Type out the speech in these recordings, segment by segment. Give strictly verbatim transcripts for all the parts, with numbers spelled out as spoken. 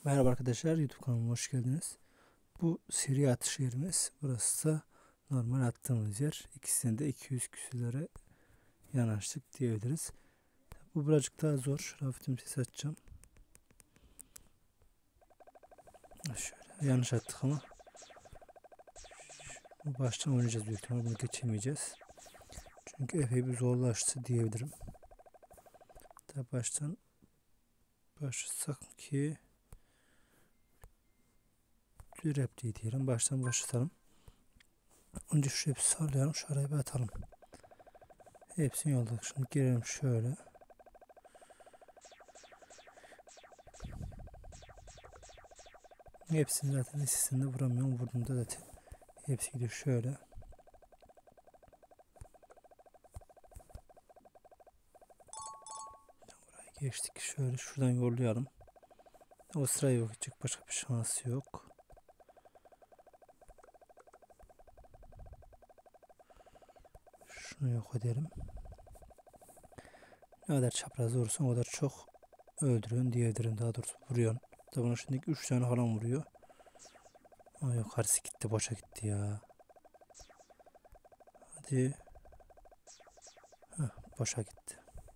Merhaba arkadaşlar, YouTube kanalıma hoş geldiniz. Bu seri atış yerimiz. Burası da normal attığımız yer. İkisinde de iki yüz küsürlere yanaştık diyebiliriz. Bu birazcık daha zor. Hafiften ses açacağım. Şöyle yanlış attık ama bu baştan oynayacağız büyük ihtimalle. Bunu geçemeyeceğiz. Çünkü epey bir zorlaştı diyebilirim. Tabi baştan başlasak ki bir repliği diyelim. Baştan başlatalım. Önce şuraya bir sallayalım. Şuraya bir atalım. Hepsini yolladık. Şimdi girelim şöyle. Hepsini zaten listesinde vuramıyorum. Vurduğumda zaten hepsi gidiyor şöyle. Buraya geçtik. Şöyle şuradan yollayalım. O sıraya yok edecek. Başka bir şansı yok. Şunu yok edelim. Ne kadar çapraz olursa o kadar çok öldürüyorsun diyebilirim. Daha doğrusu vuruyorsun. Da bunu şimdi üç tane falan vuruyor. Ama yukarısı gitti. Boşa gitti ya. Hadi. Heh, boşa gitti.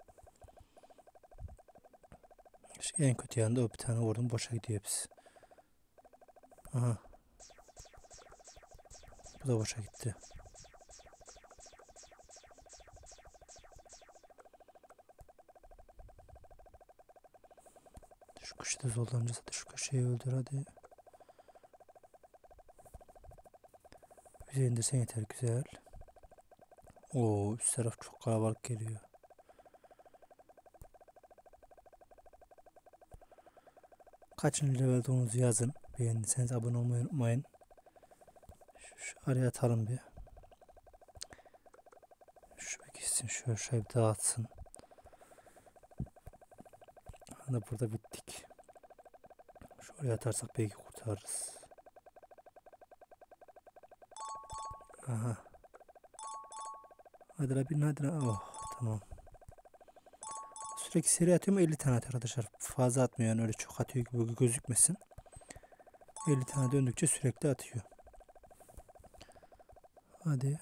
İşte en kötü yanında o bir tane vurdum. Boşa gidiyor hepsi. Aha. Bu da boşa gitti. Şu köşede zorlanacağız. Hadi şu köşeyi öldür hadi. Güzel indirsen yeter, güzel. Oo, üst taraf çok kalabalık geliyor. Kaçıncı levelde olduğunuzu yazın. Beğendiyseniz abone olmayı unutmayın. Şu, şu araya atalım bir. Şu bir gitsin, şöyle şöyle bir dağıtsın. Hani burada bittik. Şuraya atarsak belki kurtarırız. Aha. Hadi la bin, hadi la. Oh, tamam. Sürekli seri atıyorum, elli tane atıyor arkadaşlar. Fazla atmıyor yani, öyle çok atıyor gibi gözükmesin. elli tane döndükçe sürekli atıyor. Hadi.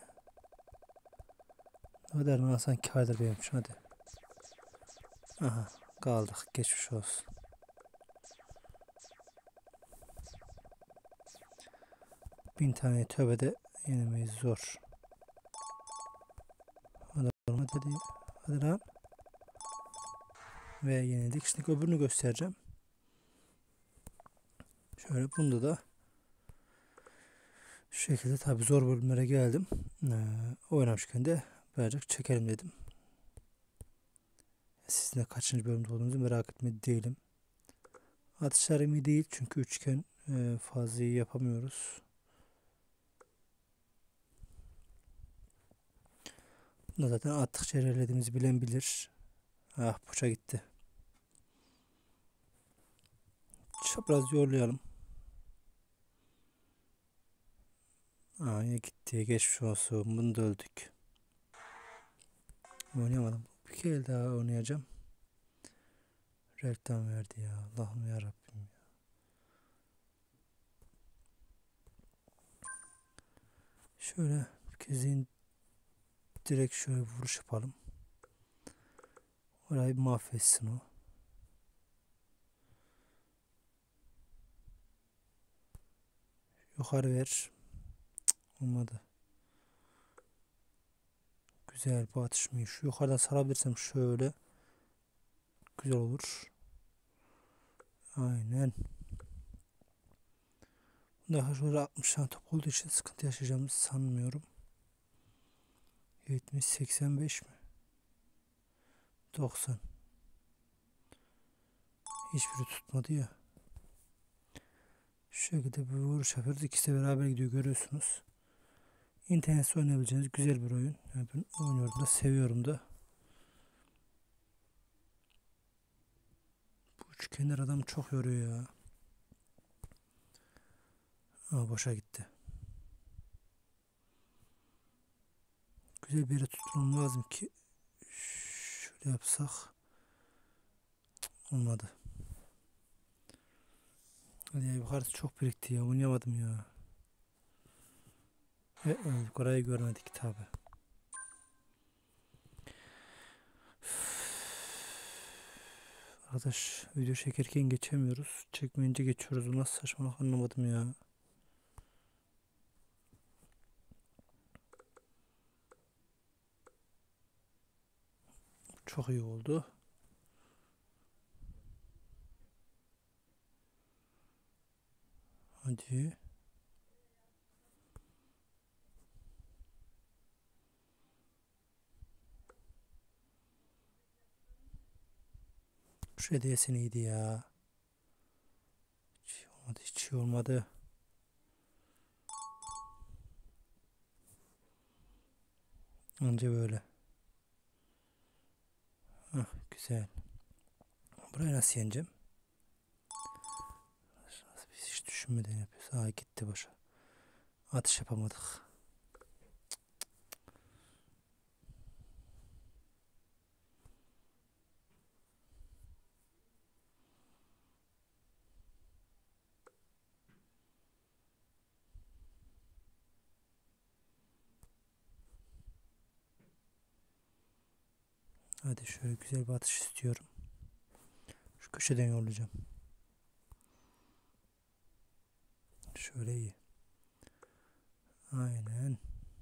Hadi Erman Hasan kârdır benim için, hadi. Aha, kaldık, geçmiş olsun. Bin tane tövbede yenemeyiz, zor. Hadi hadi hadi, hadi lan. Ve yenildik. Şimdi öbürünü göstereceğim. Şöyle bunda da şu şekilde, tabi zor bölümlere geldim. Ee, oynamışken de birazcık çekelim dedim. Sizin de kaçıncı bölümde olduğunuzu merak etme değilim. Atışlarım iyi değil çünkü üçgen e, fazla iyi yapamıyoruz. Bunu zaten attıkça ilerlediğimizi bilen bilir. Ah, boşa gitti. Çapraz yorlayalım. Aa, ya gitti. Geçmiş olsun. Bunu da öldük. Oynayamadım. Bir kere daha oynayacağım. Reklam verdi ya. Allah'ım yarabbim ya. Şöyle bir kezin direkt şöyle vuruş yapalım. Orayı bir mahvetsin o. Yukarı ver. Cık, olmadı. Güzel, bu atışmayı. Şu yukarıdan sarabilirsem şöyle güzel olur. Aynen. Daha şöyle altmış tane top olduğu için sıkıntı yaşayacağımızı sanmıyorum. yetmiş, seksen beş mi? doksan. Hiçbiri tutmadı ya. Şu şekilde bir vuruş yapıyoruz. İkisi de beraber gidiyor, görüyorsunuz. İnternetsiz oynayabileceğiniz güzel bir oyun. Yani ben oynuyorum da, seviyorum da. Bu üçgenler adamı çok yoruyor ya. Ama boşa gitti. Güzel bir yere tutmam lazım ki şöyle yapsak. Olmadı. Hadi ya, yukarısı çok birikti ya. Oynayamadım ya. E, e, yukarıyı görmedik tabi. Arkadaş video çekerken geçemiyoruz. Çekmeyince geçiyoruz. Bu nasıl saçmalık anlamadım ya. Çok iyi oldu. Hadi. Bu şey de iyiydi ya. Hiç olmadı, hiç iyi olmadı. Anca böyle. Hah, güzel. Burayı nasıl yeneceğim? Biz hiç düşünmeden yapıyoruz. Aa, gitti başa. Atış yapamadık. Hadi şöyle güzel bir atış istiyorum. Şu köşeden yollayacağım. Şöyle iyi. Aynen.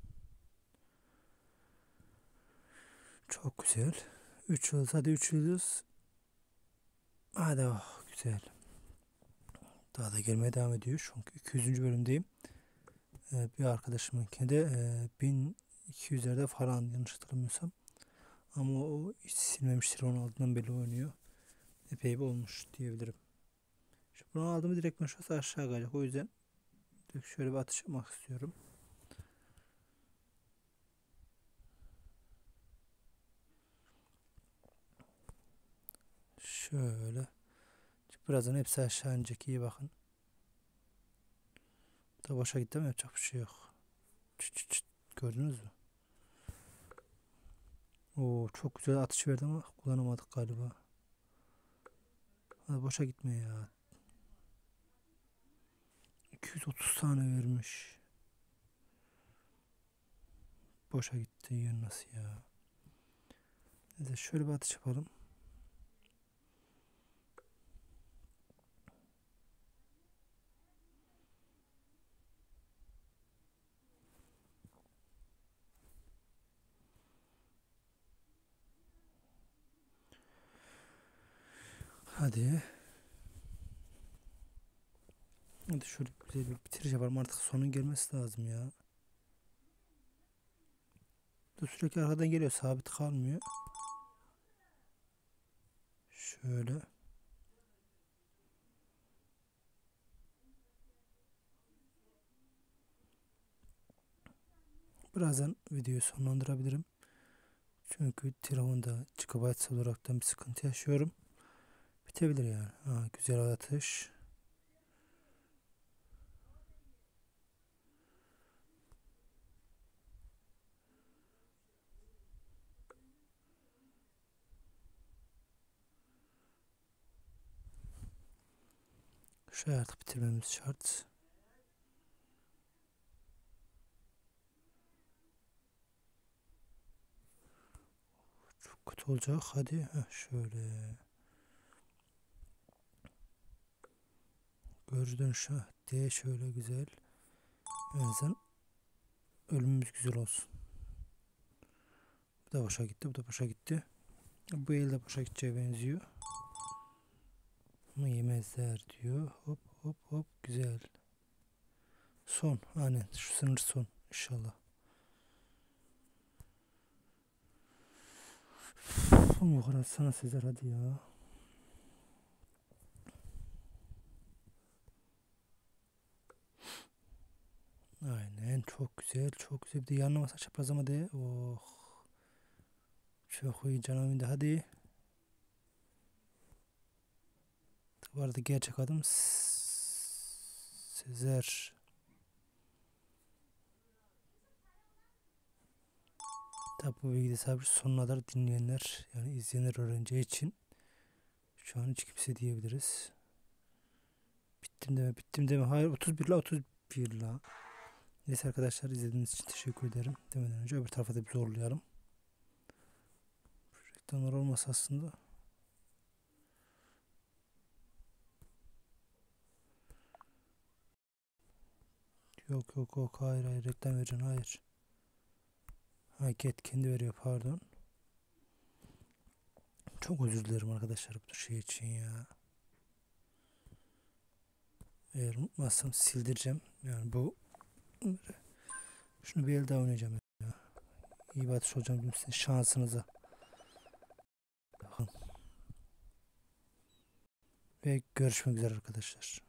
Çok güzel. üç yıldız, hadi üç yıldız. Hadi, oh, güzel. Daha da gelmeye devam ediyor. Çünkü iki yüzüncü bölümdeyim. Ee, bir arkadaşımınkinde e, bin iki yüzlerde falan, yanlış hatırlamıyorsam. Ama o hiç silmemiştir. Onun altından belli oynuyor. Epey bir olmuş diyebilirim. Şimdi bunu aldığımı direkt şurası aşağı kayacak. O yüzden direkt şöyle bir atış yapmak istiyorum. Şöyle. Birazdan hepsi aşağı inecek. İyi bakın. Da boşa gitti ama yapacak bir şey yok. Çıt çıt çıt. Gördünüz mü? Oo, çok güzel atış verdi ama kullanamadık galiba. Hadi boşa gitme ya. iki yüz otuz tane vermiş. Boşa gitti ya, nasıl ya. Neyse şöyle bir atış yapalım. Hadi. Hadi şöyle güzel bir bitiriş yapalım. Artık sonun gelmesi lazım ya. Bu sürekli arkadan geliyor. Sabit kalmıyor. Şöyle. Birazdan videoyu sonlandırabilirim. Çünkü telefonda gigabyte olaraktan bir sıkıntı yaşıyorum. Bitebilir yani. Ha, güzel atış. Şu artık bitirmemiz şart. Çok kötü olacak. Hadi. Heh, şöyle. Gözden şah diye şöyle güzel. En azından ölümümüz güzel olsun. Bu da boşa gitti. Bu da boşa gitti. Bu el de boşa gideceğe benziyor. Ama yemezler diyor. Hop hop hop, güzel. Son. Aynen. Şu sınır son. İnşallah. Son yukarı atsana Sezer, hadi ya. Aynen, çok güzel, çok güzel. Bir de yanına masa çaprazlama de. Oh. Çok iyi canım, de hadi. Bu arada gerçek adım Sezer. Tabi bu bilgi sabır sonuna kadar dinleyenler, yani izleyenler, öğrenci için şu an hiç kimse diyebiliriz. Bitti. Bittim deme, bittim deme. Hayır, otuz bir la, otuz bir la. Neyse arkadaşlar, izlediğiniz için teşekkür ederim. Demeden önce öbür tarafa da bir zorlayalım. Reklamlar olmasa aslında. Yok yok yok, hayır hayır, reklam vereceksin, hayır. Ha, get kendi veriyor, pardon. Çok özür dilerim arkadaşlar bu şey için ya. Eğer unutmazsam sildireceğim. Yani bu, şunu bir el daha oynayacağım ya. İyi batış hocam, sizin şansınıza. Bakın. Ve görüşmek üzere arkadaşlar.